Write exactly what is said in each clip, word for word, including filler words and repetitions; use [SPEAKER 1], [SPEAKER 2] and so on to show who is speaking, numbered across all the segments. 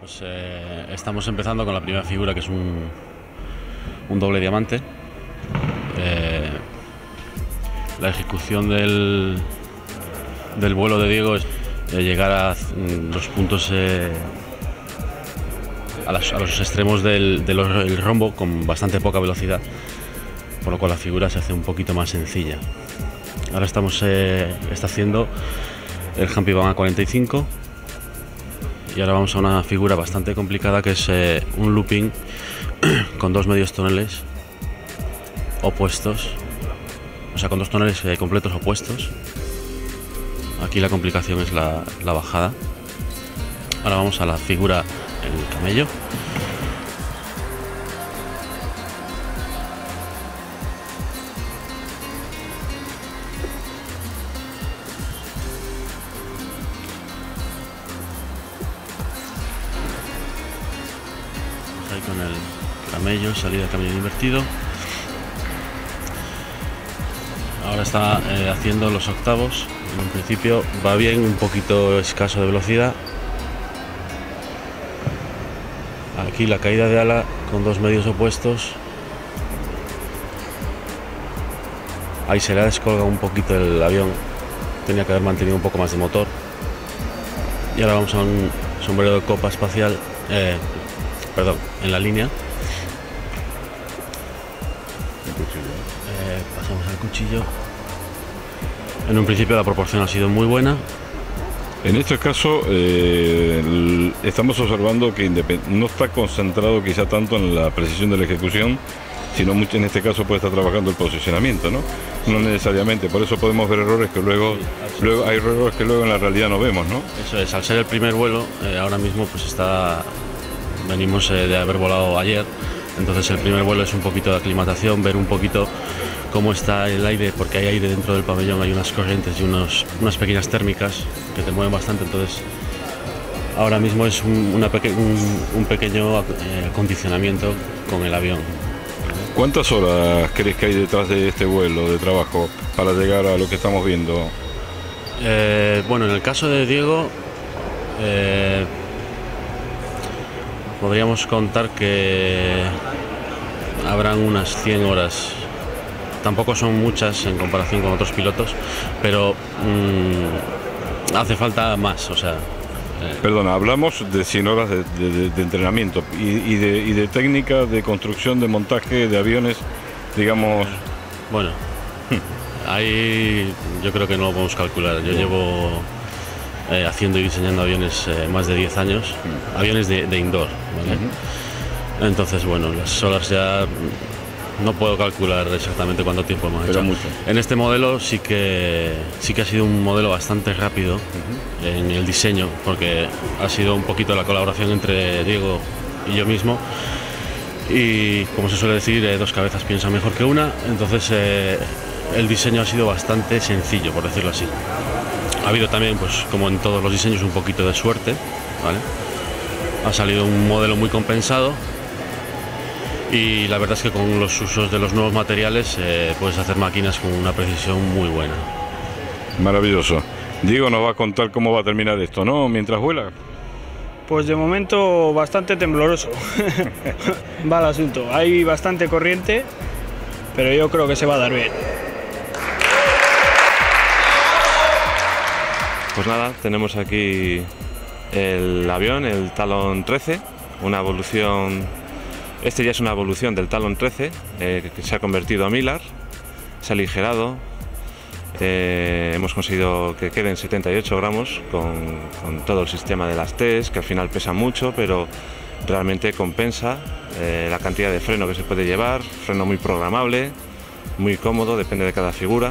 [SPEAKER 1] Pues eh, estamos empezando con la primera figura, que es un, un doble diamante. Eh, la ejecución del, del vuelo de Diego es eh, llegar a los puntos, eh, a, las, a los extremos del, del el rombo con bastante poca velocidad, por lo cual la figura se hace un poquito más sencilla. Ahora estamos eh, está haciendo el Jumpy Bang a cuarenta y cinco. Y ahora vamos a una figura bastante complicada, que es eh, un looping con dos medios toneles opuestos, o sea, con dos toneles eh, completos opuestos. Aquí la complicación es la, la bajada. Ahora vamos a la figura el camello. Ahí con el camello, salida de camello invertido. Ahora está eh, haciendo los octavos. En un principio va bien, un poquito escaso de velocidad. Aquí la caída de ala con dos medios opuestos. Ahí se le ha descolgado un poquito el avión. Tenía que haber mantenido un poco más de motor. Y ahora vamos a un sombrero de copa espacial. Eh, perdón, en la línea. Eh, pasamos al cuchillo. En un principio la proporción ha sido muy buena.
[SPEAKER 2] En este caso eh, estamos observando que no está concentrado quizá tanto en la precisión de la ejecución, sino mucho en este caso puede estar trabajando el posicionamiento, ¿no? No necesariamente, por eso podemos ver errores que luego, sí, luego hay errores que luego en la realidad no vemos, ¿no?
[SPEAKER 1] Eso es, al ser el primer vuelo, eh, ahora mismo pues está, venimos eh, de haber volado ayer, entonces el primer vuelo es un poquito de aclimatación, ver un poquito cómo está el aire, porque hay aire dentro del pabellón, hay unas corrientes y unos, unas pequeñas térmicas que te mueven bastante, entonces ahora mismo es un, una peque un, un pequeño eh, acondicionamiento con el avión.
[SPEAKER 2] ¿Cuántas horas crees que hay detrás de este vuelo de trabajo para llegar a lo que estamos viendo?
[SPEAKER 1] Eh, bueno, en el caso de Diego, eh, podríamos contar que habrán unas cien horas. Tampoco son muchas en comparación con otros pilotos, pero mmm, hace falta más, o sea... Eh.
[SPEAKER 2] Perdona, hablamos de cien horas de, de, de entrenamiento y, y, de, y de técnica de construcción, de montaje de aviones, digamos...
[SPEAKER 1] Bueno, ahí yo creo que no lo podemos calcular. Yo llevo eh, haciendo y diseñando aviones eh, más de diez años, aviones de, de indoor, ¿vale? Uh-huh. Entonces, bueno, las horas ya... No puedo calcular exactamente cuánto tiempo hemos hecho.
[SPEAKER 2] Mucho.
[SPEAKER 1] En este modelo sí que sí que ha sido un modelo bastante rápido uh-huh. en el diseño, porque ha sido un poquito la colaboración entre Diego y yo mismo. Y como se suele decir, eh, dos cabezas piensan mejor que una. Entonces eh, el diseño ha sido bastante sencillo, por decirlo así. Ha habido también, pues como en todos los diseños, un poquito de suerte, ¿vale? Ha salido un modelo muy compensado. Y la verdad es que con los usos de los nuevos materiales eh, puedes hacer máquinas con una precisión muy buena.
[SPEAKER 2] Maravilloso. Diego nos va a contar cómo va a terminar esto, ¿no? Mientras vuela.
[SPEAKER 3] Pues de momento bastante tembloroso. Va el asunto. Hay bastante corriente, pero yo creo que se va a dar bien.
[SPEAKER 4] Pues nada, tenemos aquí el avión, el Talon trece, una evolución... Este ya es una evolución del Talon trece, eh, que se ha convertido a Millar, se ha aligerado, eh, hemos conseguido que queden setenta y ocho gramos con, con todo el sistema de las T's, que al final pesa mucho, pero realmente compensa eh, la cantidad de freno que se puede llevar, freno muy programable, muy cómodo, depende de cada figura.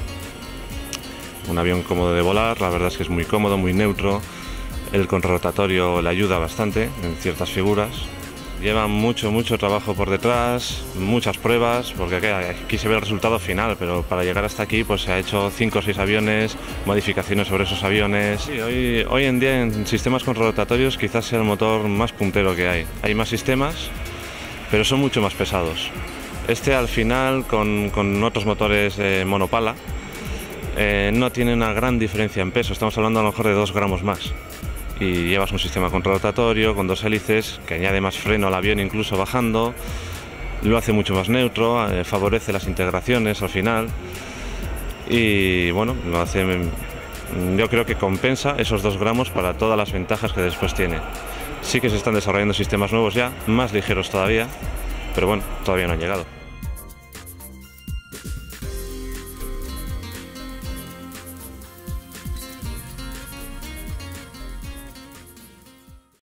[SPEAKER 4] Un avión cómodo de volar, la verdad es que es muy cómodo, muy neutro, el contrarrotatorio le ayuda bastante en ciertas figuras. Lleva mucho, mucho trabajo por detrás, muchas pruebas, porque aquí, aquí se ve el resultado final, pero para llegar hasta aquí pues se ha hecho cinco o seis aviones, modificaciones sobre esos aviones. Sí, hoy, hoy en día en sistemas con rotatorios quizás sea el motor más puntero que hay. Hay más sistemas, pero son mucho más pesados. Este al final, con, con otros motores eh, monopala, eh, no tiene una gran diferencia en peso, estamos hablando a lo mejor de dos gramos más. y llevas un sistema contrarrotatorio con dos hélices que añade más freno al avión incluso bajando, lo hace mucho más neutro, eh, favorece las integraciones al final y bueno, lo hace, yo creo que compensa esos dos gramos para todas las ventajas que después tiene. Sí que se están desarrollando sistemas nuevos ya, más ligeros todavía, pero bueno, todavía no han llegado.